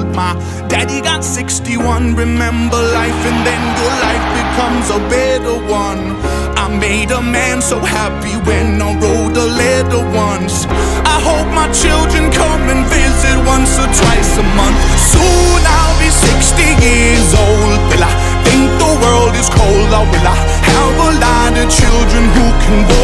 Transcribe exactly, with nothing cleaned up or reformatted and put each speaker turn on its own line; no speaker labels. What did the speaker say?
My daddy got sixty-one. Remember life and then your life becomes a better one. I made a man so happy when I wrote a letter once. I hope my children come and visit once or twice a month. Soon I'll be sixty years old. Will I think the world is cold, or will I have a lot of children who can vote?